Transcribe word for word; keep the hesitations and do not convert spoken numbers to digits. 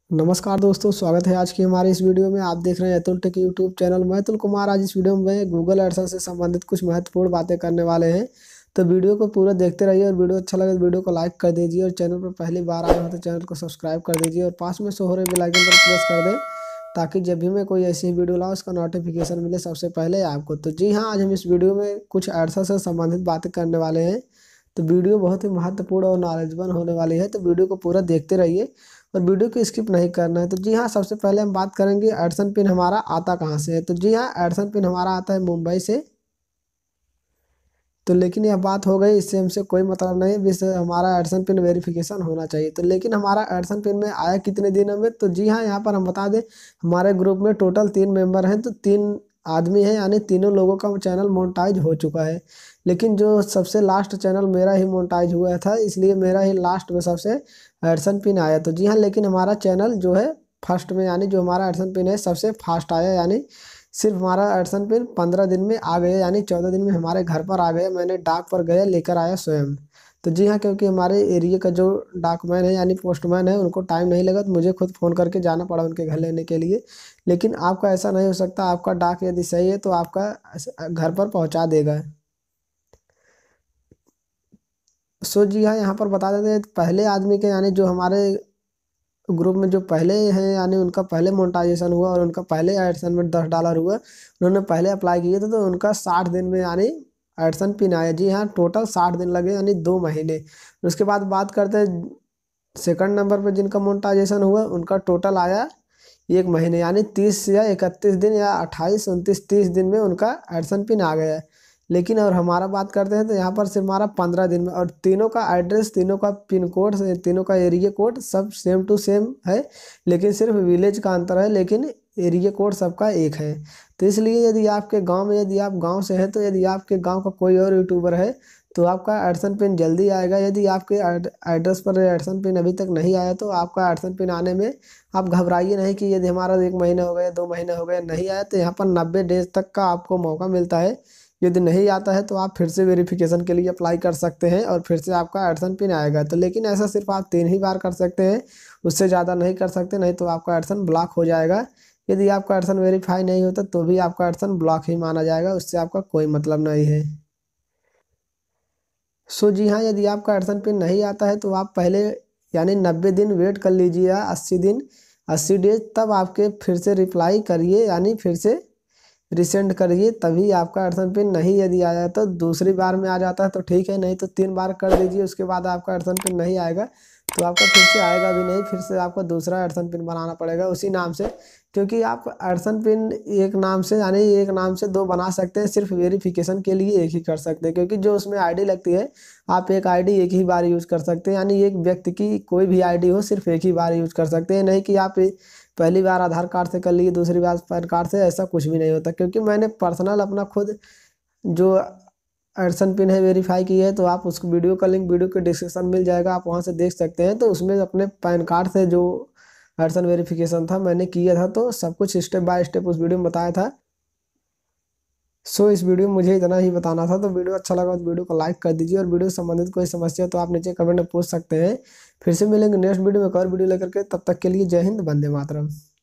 नमस्कार दोस्तों, स्वागत है आज की हमारे इस वीडियो में। आप देख रहे हैं अतुल टेक यूट्यूब चैनल। मैं अतुल कुमार आज इस वीडियो में गूगल एडसेंस से संबंधित कुछ महत्वपूर्ण बातें करने वाले हैं। तो वीडियो को पूरा देखते रहिए और वीडियो अच्छा लगे तो वीडियो को लाइक कर दीजिए और चैनल पर पहली बार आए हो तो चैनल को सब्सक्राइब कर दीजिए और पास में शो हो रहे बेल आइकन पर प्रेस कर दें ताकि जब भी मैं कोई ऐसी वीडियो लाऊं उसका नोटिफिकेशन मिले सबसे पहले आपको। तो जी हाँ, आज हम इस वीडियो में कुछ एडसेंस से संबंधित बातें करने वाले हैं। तो वीडियो बहुत ही महत्वपूर्ण और नॉलेजेबल होने वाली है, तो वीडियो को पूरा देखते रहिए और वीडियो को स्किप नहीं करना है। तो जी हाँ, सबसे पहले हम बात करेंगे एडसन पिन हमारा आता कहाँ से है। तो जी हाँ, एडसन पिन हमारा आता है मुंबई से। तो लेकिन यह बात हो गई, इससे हमसे कोई मतलब नहीं, बस हमारा एडसन पिन वेरिफिकेशन होना चाहिए। तो लेकिन हमारा एडसन पिन में आया कितने दिनों में? तो जी हाँ, यहाँ पर हम बता दें हमारे ग्रुप में टोटल तीन मेंबर हैं, तो तीन आदमी हैं, यानी तीनों लोगों का चैनल मोनेटाइज हो चुका है। लेकिन जो सबसे लास्ट चैनल मेरा ही मोनेटाइज हुआ था, इसलिए मेरा ही लास्ट में सबसे एडसन पिन आया। तो जी हाँ, लेकिन हमारा चैनल जो है फर्स्ट में, यानी जो हमारा एडसन पिन है सबसे फास्ट आया, यानी सिर्फ हमारा एडसन पिन पंद्रह दिन में आ गया, यानी चौदह दिन में हमारे घर पर आ गया। मैंने डाक पर गया लेकर आया स्वयं। तो जी हाँ, क्योंकि हमारे एरिया का जो डाकमैन है यानी पोस्टमैन है उनको टाइम नहीं लगा, तो मुझे खुद फ़ोन करके जाना पड़ा उनके घर लेने के लिए। लेकिन आपका ऐसा नहीं हो सकता, आपका डाक यदि सही है तो आपका घर पर पहुंचा देगा। सो जी हाँ, यहाँ पर बता देते हैं पहले आदमी के, यानी जो हमारे ग्रुप में जो पहले हैं, यानी उनका पहले मोनेटाइजेशन हुआ और उनका पहले एडसन में दस डॉलर हुआ, उन्होंने पहले अप्लाई किए थे, तो उनका साठ दिन में यानी एडसन पिन आया। जी हाँ, टोटल साठ दिन लगे, यानी दो महीने। उसके बाद बात करते हैं सेकंड नंबर पर जिनका मोनेटाइजेशन हुआ, उनका टोटल आया एक महीने, यानी तीस या इकतीस दिन या अट्ठाईस उनतीस तीस दिन में उनका एडसन पिन आ गया है। लेकिन और हमारा बात करते हैं तो यहाँ पर सिर्फ हमारा पंद्रह दिन में, और तीनों का एड्रेस, तीनों का पिन कोड, तीनों का एरिया कोड सब सेम टू सेम है, लेकिन सिर्फ विलेज का अंतर है, लेकिन एरिया कोड सबका एक है। तो इसलिए यदि आपके गांव में, यदि आप गांव से हैं, तो यदि आपके गांव का कोई और यूट्यूबर है तो आपका एडसन पिन जल्दी आएगा। यदि आपके एड्रेस पर एडसन पिन अभी तक नहीं आया तो आपका एडसन पिन आने में आप घबराइए नहीं कि यदि हमारा एक महीना हो गया, दो महीने हो गए नहीं आया, तो यहाँ पर नब्बे डेज तक का आपको मौका मिलता है। यदि नहीं आता है तो आप फिर से वेरिफिकेशन के लिए अप्लाई कर सकते हैं और फिर से आपका एडसन पिन आएगा। तो लेकिन ऐसा सिर्फ आप तीन ही बार कर सकते हैं, उससे ज़्यादा नहीं कर सकते, नहीं तो आपका एडसन ब्लॉक हो जाएगा। यदि आपका एडसन वेरीफाई नहीं होता तो भी आपका एडसन ब्लॉक ही माना जाएगा, उससे आपका कोई मतलब नहीं है। सो जी हाँ, यदि आपका एडसन पिन नहीं आता है तो आप पहले यानी नब्बे दिन वेट कर लीजिए, या अस्सी दिन, अस्सी डेज, तब आपके फिर से रिप्लाई करिए, यानी फिर से रिसेंड करिए, तभी आपका एडसन पिन। नहीं यदि आया तो दूसरी बार में आ जाता है तो ठीक है, नहीं तो तीन बार कर दीजिए, उसके बाद आपका एडसन पिन नहीं आएगा तो आपका फिर से आएगा भी नहीं, फिर से आपको दूसरा एडसन पिन बनाना पड़ेगा उसी नाम से। क्योंकि आप एडसन पिन एक नाम से, यानी एक नाम से दो बना सकते हैं, सिर्फ वेरिफिकेशन के लिए एक ही कर सकते हैं, क्योंकि जो उसमें आईडी लगती है आप एक आईडी एक ही बार यूज कर सकते हैं, यानी एक व्यक्ति की कोई भी आईडी हो सिर्फ एक ही बार यूज कर सकते हैं। नहीं कि आप पहली बार आधार कार्ड से कर लिए, दूसरी बार पैन कार्ड से, ऐसा कुछ भी नहीं होता। क्योंकि मैंने पर्सनल अपना खुद जो एडसन पिन है वेरीफाई की है, तो आप उसको वीडियो का लिंक वीडियो के डिस्क्रिप्शन मिल जाएगा, आप वहां से देख सकते हैं। तो उसमें अपने पैन कार्ड से जो एडसन वेरिफिकेशन था मैंने किया था, तो सब कुछ स्टेप बाय स्टेप उस वीडियो में बताया था। सो इस वीडियो में मुझे इतना ही बताना था। तो वीडियो अच्छा लगा तो वीडियो को लाइक कर दीजिए, और वीडियो से संबंधित कोई समस्या हो तो आप नीचे कमेंट में पूछ सकते हैं। फिर से मिलेंगे नेक्स्ट वीडियो में एक और वीडियो लेकर के, तब तक के लिए जय हिंद, वंदे मातरम।